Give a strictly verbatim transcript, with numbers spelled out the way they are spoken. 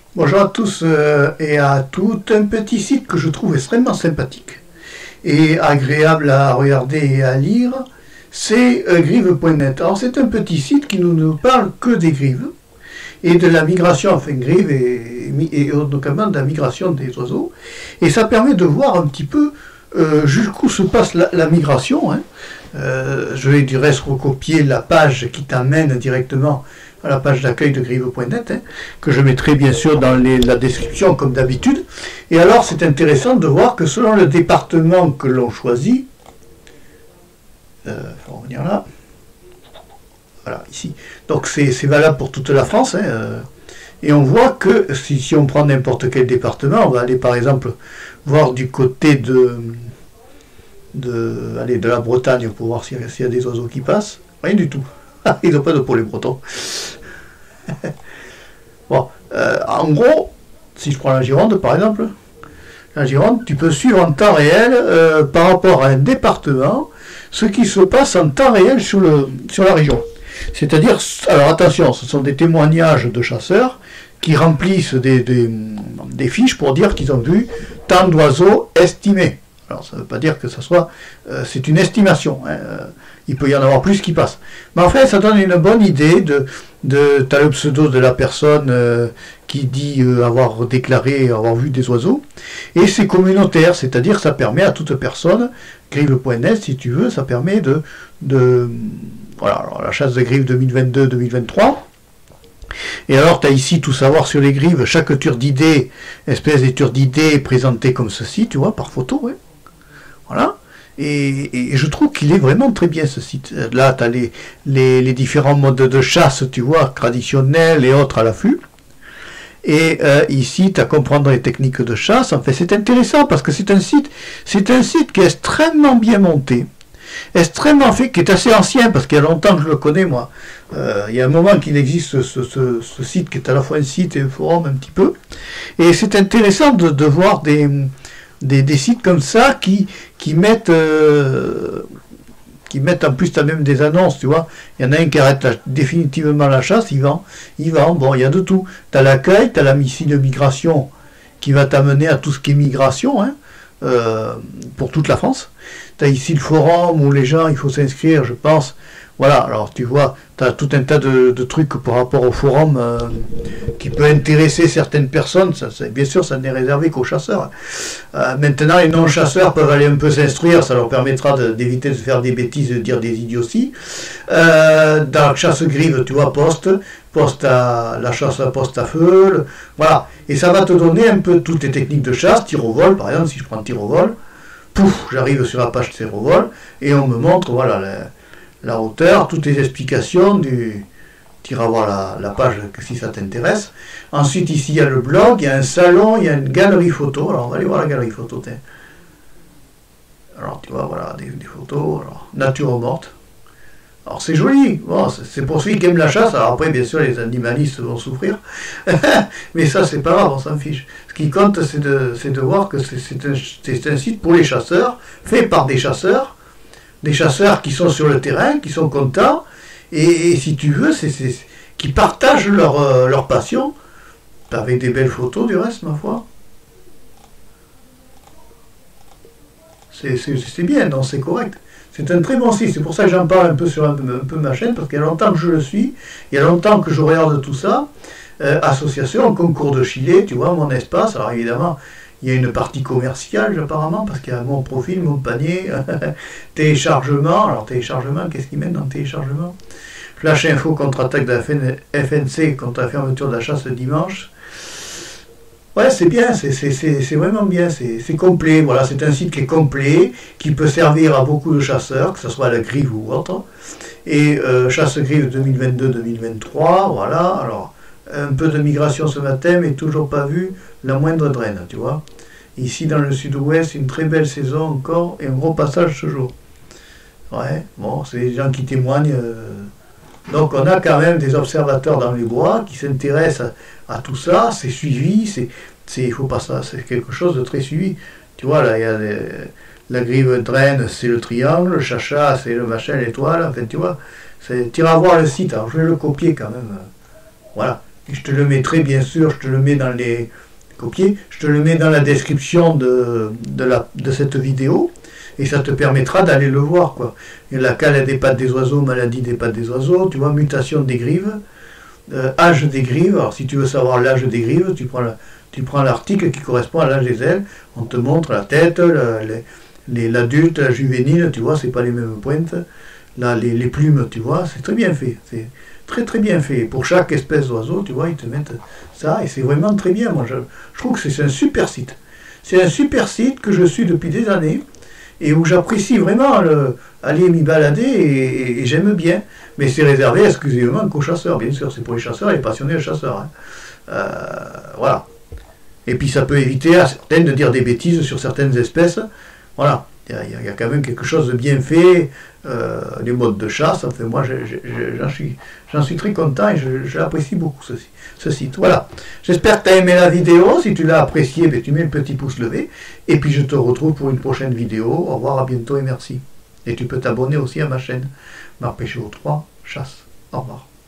Bonjour à tous euh, et à toutes. Un petit site que je trouve extrêmement sympathique et agréable à regarder et à lire, c'est euh, grive point net. Alors c'est un petit site qui ne nous parle que des grives et de la migration, enfin grive et, et, et notamment de la migration des oiseaux. Et ça permet de voir un petit peu euh, jusqu'où se passe la, la migration. Hein. Euh, je vais du reste recopier la page qui t'amène directement à la page d'accueil de grive point net, hein, que je mettrai bien sûr dans les, la description comme d'habitude. Et alors c'est intéressant de voir que selon le département que l'on choisit, il euh, faut revenir là, voilà, ici, donc c'est valable pour toute la France, hein, euh, et on voit que si, si on prend n'importe quel département, on va aller par exemple voir du côté de, de, allez, de la Bretagne pour voir s'il y, y a des oiseaux qui passent, rien du tout. Ils n'ont pas de pour les Bretons. Bon, euh, en gros, si je prends la Gironde par exemple, la Gironde, tu peux suivre en temps réel euh, par rapport à un département ce qui se passe en temps réel sur, le, sur la région. C'est-à-dire, alors attention, ce sont des témoignages de chasseurs qui remplissent des, des, des fiches pour dire qu'ils ont vu tant d'oiseaux estimés. Alors ça ne veut pas dire que ça soit, euh, c'est une estimation, hein. Il peut y en avoir plus qui passent. Mais en fait, ça donne une bonne idée de, de tu as le pseudo de la personne euh, qui dit euh, avoir déclaré, avoir vu des oiseaux, et c'est communautaire, c'est-à-dire ça permet à toute personne, grive point net si tu veux, ça permet de, de voilà, alors, la chasse de grive deux mille vingt-deux deux mille vingt-trois. Et alors, tu as ici tout savoir sur les grives, chaque turdidée, espèce des turdidées présentée comme ceci, tu vois, par photo, ouais. Voilà. Et, et je trouve qu'il est vraiment très bien ce site. Là, tu as les, les, les différents modes de chasse, tu vois, traditionnels et autres à l'affût. Et euh, ici, tu as à comprendre les techniques de chasse. En fait, c'est intéressant parce que c'est un site, c'est un site qui est extrêmement bien monté, extrêmement fait, qui est assez ancien parce qu'il y a longtemps que je le connais, moi. Euh, il y a un moment qu'il existe ce, ce, ce site qui est à la fois un site et un forum un petit peu. Et c'est intéressant de, de voir des... Des, des sites comme ça qui, qui mettent euh, qui mettent en plus, tu as même des annonces, tu vois. Il y en a un qui arrête la, définitivement la chasse, il vend, il vend, bon, il y a de tout. Tu as l'accueil, tu as la mission de migration qui va t'amener à tout ce qui est migration, hein, euh, pour toute la France. Tu as ici le forum où les gens, il faut s'inscrire, je pense. Voilà, alors tu vois, tu as tout un tas de, de trucs par rapport au forum euh, qui peut intéresser certaines personnes. Ça, bien sûr, ça n'est réservé qu'aux chasseurs. Euh, maintenant, les non-chasseurs peuvent aller un peu s'instruire, ça leur permettra d'éviter de, de faire des bêtises, de dire des idioties. Euh, dans la chasse grive, tu vois, poste, poste à la chasse à poste à feu, le, voilà. Et ça va te donner un peu toutes les techniques de chasse, tir au vol, par exemple, si je prends tir au vol, pouf, j'arrive sur la page tir au vol, et on me montre, voilà, la, la hauteur, toutes les explications du... Tu iras voir la, la page si ça t'intéresse. Ensuite, ici, il y a le blog, il y a un salon, il y a une galerie photo. Alors, on va aller voir la galerie photo. T'es. Alors, tu vois, voilà, des, des photos. Alors, nature morte. Alors, c'est joli. Bon, c'est pour ceux qui aiment la chasse. Alors, après, bien sûr, les animalistes vont souffrir. Mais ça, c'est pas grave, on s'en fiche. Ce qui compte, c'est de, de voir que c'est un, un site pour les chasseurs, fait par des chasseurs. Des chasseurs qui sont sur le terrain, qui sont contents, et, et si tu veux, c'est qui partagent leur, euh, leur passion, avec des belles photos du reste, ma foi. C'est bien, non, c'est correct. C'est un très bon site, c'est pour ça que j'en parle un peu sur un, un peu ma chaîne, parce qu'il y a longtemps que je le suis, il y a longtemps que je regarde tout ça. Euh, association, concours de Chile, tu vois, mon espace, alors évidemment, il y a une partie commerciale apparemment, parce qu'il y a mon profil, mon panier, téléchargement. Alors téléchargement, qu'est-ce qu'ils mettent dans le téléchargement? Flash info contre-attaque de la F N C contre la fermeture de la chasse le dimanche. Ouais, c'est bien, c'est vraiment bien, c'est complet. Voilà, c'est un site qui est complet, qui peut servir à beaucoup de chasseurs, que ce soit à la grive ou autre. Et euh, chasse grive deux mille vingt-deux deux mille vingt-trois, voilà. Alors, un peu de migration ce matin, mais toujours pas vu la moindre draine, tu vois. Ici, dans le sud-ouest, une très belle saison encore, et un gros passage ce jour. Ouais, bon, c'est des gens qui témoignent. Euh... Donc, on a quand même des observateurs dans les bois qui s'intéressent à, à tout ça, c'est suivi, c'est, il faut pas ça, c'est quelque chose de très suivi. Tu vois, là, il y a les, la grive draine, c'est le triangle, le chacha, c'est le machin, l'étoile, enfin, tu vois, tu iras voir le site, alors je vais le copier quand même. Voilà. Et je te le mettrai, bien sûr, je te le mets dans les copier, je te le mets dans la description de, de, la, de cette vidéo, et ça te permettra d'aller le voir, quoi. Et la cale des pattes des oiseaux, maladie des pattes des oiseaux, tu vois, mutation des grives, euh, âge des grives. Alors si tu veux savoir l'âge des grives, tu prends la, tu prends l'article qui correspond à l'âge des ailes, on te montre la tête, l'adulte, la juvénile, tu vois, c'est pas les mêmes pointes, là, les, les plumes, tu vois, c'est très bien fait, c'est très très bien fait. Pour chaque espèce d'oiseau, tu vois, ils te mettent ça, et c'est vraiment très bien. Moi, je, je trouve que c'est un super site. C'est un super site que je suis depuis des années, et où j'apprécie vraiment le, aller m'y balader, et, et, et j'aime bien. Mais c'est réservé exclusivement qu'aux chasseurs, bien sûr. C'est pour les chasseurs et les passionnés de chasseurs. Hein. Euh, voilà. Et puis ça peut éviter à certaines de dire des bêtises sur certaines espèces. Voilà. Il y, y a quand même quelque chose de bien fait, euh, les modes de chasse. Enfin, moi, j'en suis, j'en suis très content et je, je l'apprécie beaucoup, ce, ce site. Voilà. J'espère que tu as aimé la vidéo. Si tu l'as apprécié, ben, tu mets le petit pouce levé. Et puis, je te retrouve pour une prochaine vidéo. Au revoir, à bientôt et merci. Et tu peux t'abonner aussi à ma chaîne Marc Péchaud trois Chasse. Au revoir.